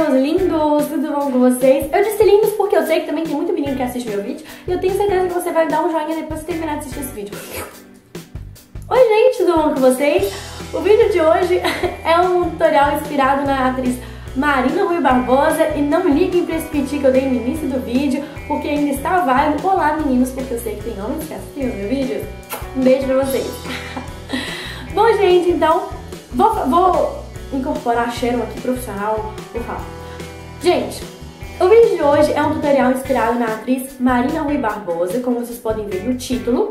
meus lindos, tudo bom com vocês? Eu disse lindos porque eu sei que também tem muito menino que assiste meu vídeo e eu tenho certeza que você vai dar um joinha depois de terminar de assistir esse vídeo. Oi gente, tudo bom com vocês? O vídeo de hoje é um tutorial inspirado na atriz Marina Rui Barbosa e não liguem pra esse piti que eu dei no início do vídeo porque ainda está válido. Olá meninos, porque eu sei que tem homens que assistem o meu vídeo. Um beijo pra vocês. Bom gente, então vou incorporar a Sharon aqui, profissional, vou falar. Gente, o vídeo de hoje é um tutorial inspirado na atriz Marina Rui Barbosa, como vocês podem ver no título.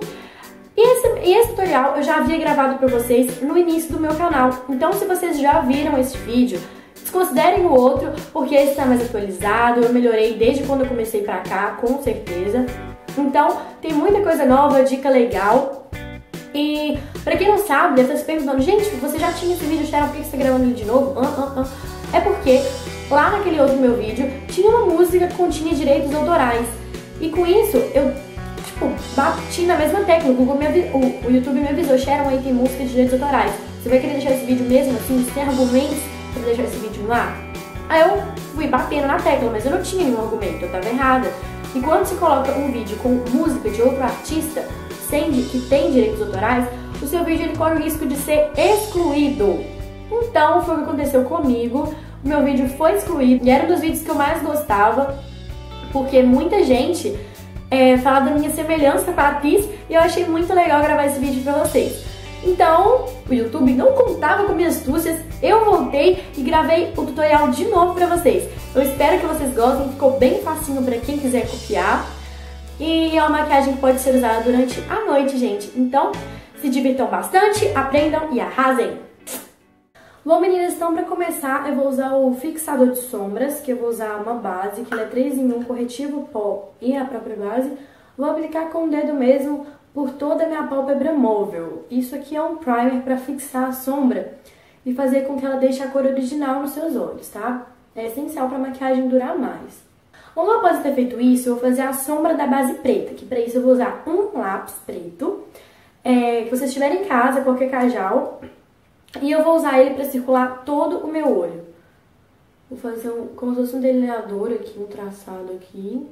E esse tutorial eu já havia gravado pra vocês no início do meu canal. Então se vocês já viram esse vídeo, desconsiderem o outro, porque esse tá mais atualizado, eu melhorei desde quando eu comecei pra cá, com certeza. Então tem muita coisa nova, dica legal. E pra quem não sabe, deve estar se perguntando, gente, você já tinha esse vídeo, Sharon, por que você tá gravando ele de novo? É porque lá naquele outro meu vídeo tinha uma música que continha direitos autorais. E com isso eu, bati na mesma tecla. O YouTube me avisou, Sharon, aí tem música de direitos autorais. Você vai querer deixar esse vídeo mesmo assim, sem argumentos, pra deixar esse vídeo no ar? Aí eu fui batendo na tecla, mas eu não tinha nenhum argumento, eu tava errada. E quando se coloca um vídeo com música de outro artista, que tem direitos autorais, o seu vídeo ele corre o risco de ser excluído. Então foi o que aconteceu comigo, o meu vídeo foi excluído e era um dos vídeos que eu mais gostava, porque muita gente fala da minha semelhança com a atriz e eu achei muito legal gravar esse vídeo pra vocês. Então, o YouTube não contava com minhas astúcias, eu voltei e gravei o tutorial de novo pra vocês. Eu espero que vocês gostem, ficou bem facinho pra quem quiser copiar. E é uma maquiagem que pode ser usada durante a noite, gente. Então, se divirtam bastante, aprendam e arrasem! Bom, meninas, então pra começar eu vou usar o fixador de sombras, que eu vou usar uma base, que ele é 3 em 1, corretivo, pó e a própria base. Vou aplicar com o dedo mesmo por toda a minha pálpebra móvel. Isso aqui é um primer pra fixar a sombra e fazer com que ela deixe a cor original nos seus olhos, tá? É essencial pra maquiagem durar mais. Logo após ter feito isso, eu vou fazer a sombra da base preta, que para isso eu vou usar um lápis preto, que vocês tiverem em casa, qualquer cajal, e eu vou usar ele para circular todo o meu olho. Vou fazer como se fosse um delineador aqui, um traçado aqui.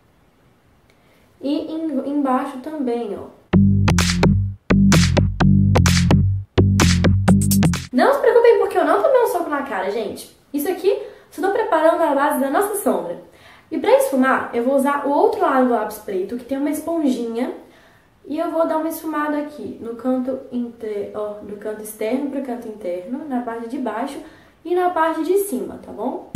E embaixo também, ó. Não se preocupem porque eu não tomei um soco na cara, gente. Isso aqui, só tô preparando a base da nossa sombra. E pra esfumar, eu vou usar o outro lado do lápis preto, que tem uma esponjinha, e eu vou dar uma esfumada aqui, no canto do canto externo pro canto interno, na parte de baixo e na parte de cima, tá bom?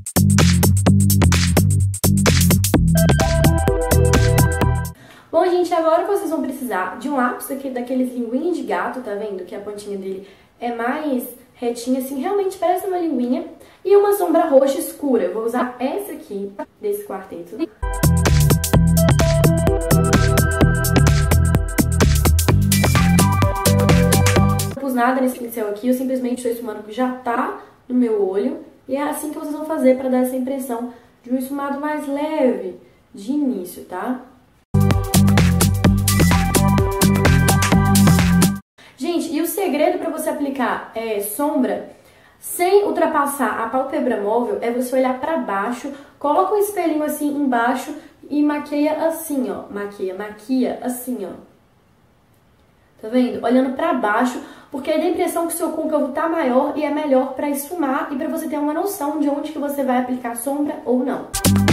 Bom, gente, agora vocês vão precisar de um lápis aqui, daqueles linguinhas de gato, tá vendo? Que a pontinha dele é mais retinha, assim, realmente parece uma linguinha. E uma sombra roxa escura. Eu vou usar essa aqui, desse quarteto. Não pus nada nesse pincel aqui, eu simplesmente estou esfumando que já tá no meu olho. E é assim que vocês vão fazer para dar essa impressão de um esfumado mais leve de início, tá? Gente, e o segredo para você aplicar sombra sem ultrapassar a pálpebra móvel é você olhar pra baixo, coloca um espelhinho assim embaixo e maquia assim, ó. Maquia assim, ó. Tá vendo? Olhando pra baixo, porque aí dá a impressão que o seu côncavo tá maior e é melhor pra esfumar e pra você ter uma noção de onde que você vai aplicar sombra ou não.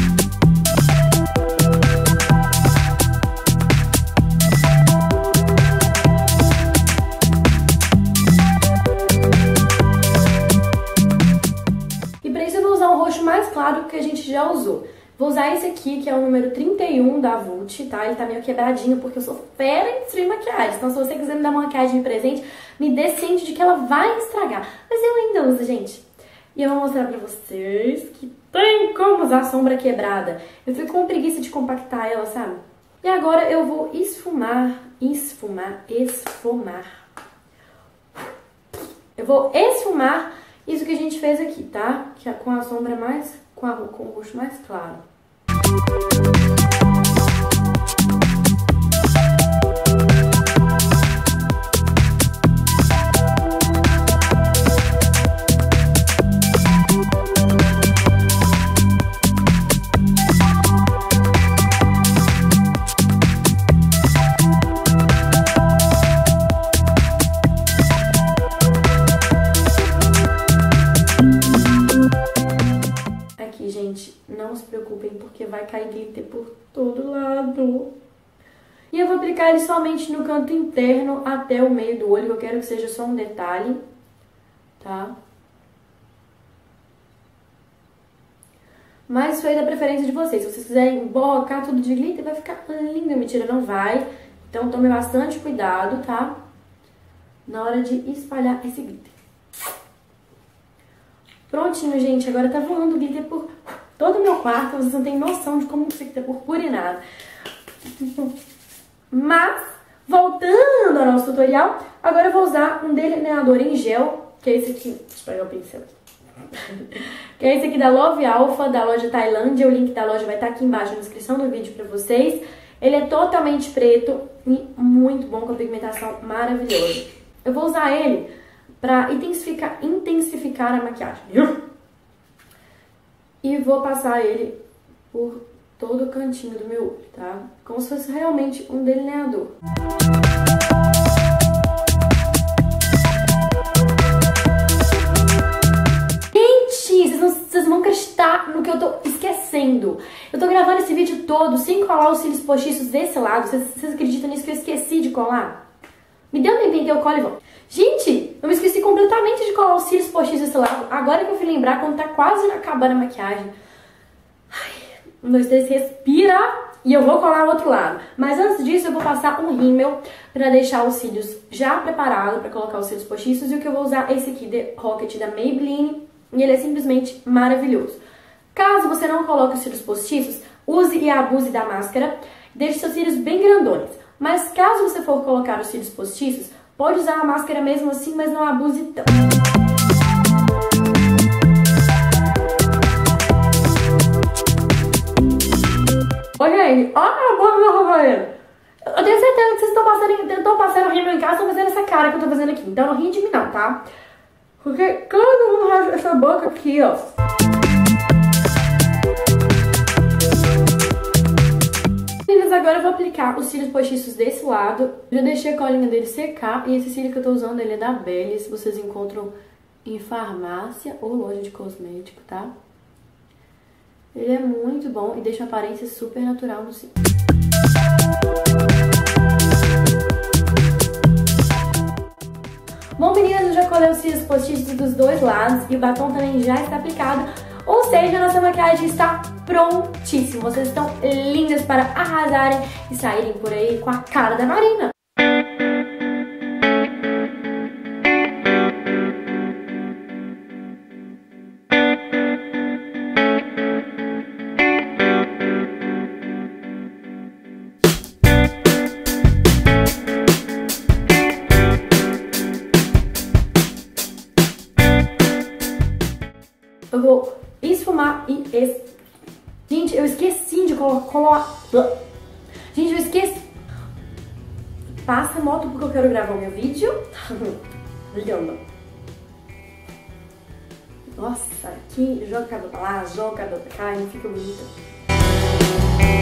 Mais claro que a gente já usou. Vou usar esse aqui, que é o número 31 da Vult, tá? Ele tá meio quebradinho, porque eu sou fera em destruir maquiagem. Então, se você quiser me dar uma maquiagem de presente, me dê ciente de que ela vai estragar. Mas eu ainda uso, gente. E eu vou mostrar pra vocês que tem como usar sombra quebrada. Eu fico com preguiça de compactar ela, sabe? E agora eu vou esfumar. Eu vou esfumar isso que a gente fez aqui, tá? Que é com a sombra mais... com o roxo mais claro. não se preocupem, porque vai cair glitter por todo lado. E eu vou aplicar ele somente no canto interno até o meio do olho, que eu quero que seja só um detalhe, tá? Mas isso aí é da preferência de vocês. Se vocês quiserem borrar tudo de glitter, vai ficar lindo. Mentira, não vai. Então tome bastante cuidado, tá? Na hora de espalhar esse glitter. Prontinho, gente. Agora tá voando glitter por todo o meu quarto. Vocês não têm noção de como isso aqui tá purpurinado. Mas, voltando ao nosso tutorial, agora eu vou usar um delineador em gel, que é esse aqui. Deixa eu pegar o pincel. Que é esse aqui da Love Alpha, da loja Tailândia. O link da loja vai estar aqui embaixo na descrição do vídeo pra vocês. Ele é totalmente preto e muito bom, com a pigmentação maravilhosa. Eu vou usar ele pra intensificar a maquiagem. E vou passar ele por todo o cantinho do meu olho, tá? Como se fosse realmente um delineador. Vocês vão acreditar no que eu tô esquecendo. Eu tô gravando esse vídeo todo sem colar os cílios postiços desse lado. Vocês acreditam nisso que eu esqueci de colar? Me deu um tempinho que eu colo e volto. Gente, eu me esqueci completamente de colar os cílios postiços desse lado. Agora que eu fui lembrar, quando tá quase acabando a maquiagem. Ai, 1, 2, 3, respira. E eu vou colar o outro lado. Mas antes disso, eu vou passar um rímel pra deixar os cílios já preparados pra colocar os cílios postiços. E o que eu vou usar é esse aqui, The Rocket da Maybelline. E ele é simplesmente maravilhoso. Caso você não coloque os cílios postiços, use e abuse da máscara. Deixe seus cílios bem grandões. Mas caso você for colocar os cílios postiços, pode usar a máscara mesmo assim, mas não abuse tanto. Oi, gente. Olha a boca do meu roupinho. Eu tenho certeza que vocês estão passando rímel em casa, estão fazendo essa cara que eu tô fazendo aqui. Então não ri de mim não, tá? Porque todo mundo rasga essa boca aqui, ó. Meninas, agora eu vou aplicar os cílios postiços desse lado. Já deixei a colinha dele secar. E esse cílio que eu tô usando, ele é da Bellis. Vocês encontram em farmácia ou loja de cosmético, tá? Ele é muito bom e deixa uma aparência super natural no cílio. Bom, meninas, eu já colei os cílios postiços dos dois lados e o batom também já está aplicado. Ou seja, a nossa maquiagem está prontíssima. Vocês estão lindas para arrasarem e saírem por aí com a cara da Marina. Eu vou esfumar e... Gente, eu esqueci de colocar... Gente, eu esqueci... Passa a moto porque eu quero gravar o meu vídeo. Ligando. Nossa, aqui joga o cabelo pra lá, joga o cabelo pra cá e não fica bonita.